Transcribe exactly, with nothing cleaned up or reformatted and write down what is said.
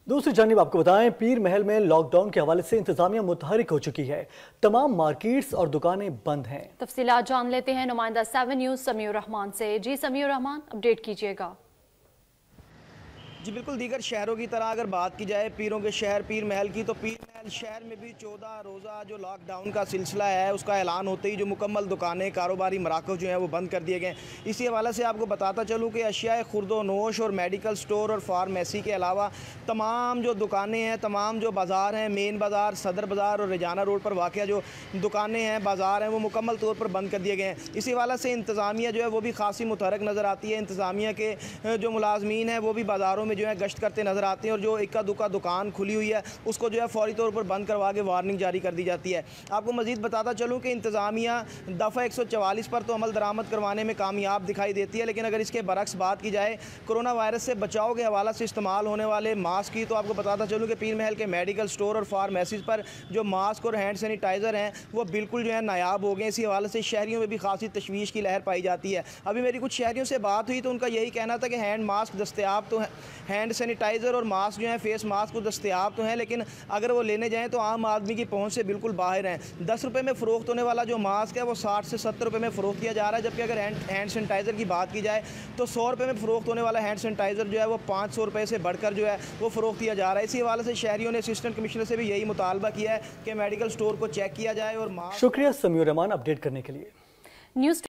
दूसरी जानिब आपको बताएं, पीर महल में लॉकडाउन के हवाले से इंतजामिया मुतहरिक हो चुकी है। तमाम मार्केट्स और दुकानें बंद हैं। तफसीलात जान लेते हैं नुमाइंदा सेवन न्यूज़ समीउर रहमान से। जी समीउर रहमान, अपडेट कीजिएगा। जी बिल्कुल, दीगर शहरों की तरह अगर बात की जाए पीरों के शहर पीर महल की, तो पीर महल शहर में भी चौदह रोज़ा जो लॉकडाउन का सिलसिला है उसका ऐलान होते ही जो मुकम्मल दुकानें, कारोबारी मराकज़ जो हैं वो बंद कर दिए गए। इसी हवाले से आपको बताता चलूँ कि अशियाए खुर्दो नोश और मेडिकल स्टोर और फार्मेसी के अलावा तमाम जो दुकानें हैं, तमाम जो बाज़ार हैं, मेन बाज़ार, सदर बाज़ार और रजाना रोड पर वाक़या जो दुकानें हैं, बाज़ार हैं, वो मुकम्मल तौर पर बंद कर दिए गए हैं। इसी हवाले से इंतज़ामिया जो है वो भी खासी मुतहरक नज़र आती है। इंतज़ामिया के जो मुलाजमीन हैं वो भी बाज़ारों में जो है गश्त करते नज़र आते हैं और जो इक्का दुक्का दुकान खुली हुई है उसको जो है फौरी तौर पर बंद करवा के वार्निंग जारी कर दी जाती है। आपको मज़ीद बताता चलूँ कि इंतज़ामिया दफ़ा एक सौ चवालीस पर तो अमल दरामद करवाने में कामयाब दिखाई देती है, लेकिन अगर इसके बरक्स बात की जाए कोरोना वायरस से बचाव के हवाले से इस्तेमाल होने वाले मास्क की, तो आपको बताता चलूँ कि पीर महल के मेडिकल स्टोर और फार्मेसीज़ पर जो मास्क और हैंड सैनिटाइज़र हैं वो बिल्कुल जो है नायाब हो गए। इसी हवाले से शहरियों में भी खासी तशवीश की लहर पाई जाती है। अभी मेरी कुछ शहरियों से बात हुई तो उनका यही कहना था कि हैंड मास्क दस्तयाब तो है, हैंड सैनिटाइज़र और मास्क जो है फेस मास्क को दस्तयाब तो हैं, लेकिन अगर वो लेने जाएँ तो आम आदमी की पहुँच से बिल्कुल बाहर हैं। दस रुपये में फ़रोख्त होने वाला जो मास्क है वो साठ से सत्तर रुपये में फ़रोख्त किया जा रहा है, जबकि अगर हैंड हैंड सैनिटाइज़र की बात की जाए तो सौ रुपये में फ़रोख्त होने वाला हैंड सैनिटाइज़र जो है वो पाँच सौ रुपये से बढ़कर जो है वो फ़रोख्त किया जा रहा है। इसी हवाले से शहरियों ने असिस्टेंट कमिश्नर से भी यही मुतालबा किया है कि मेडिकल स्टोर को चेक किया जाए और मास्क। शुक्रिया समीउर रहमान अपडेट करने के लिए। न्यूज़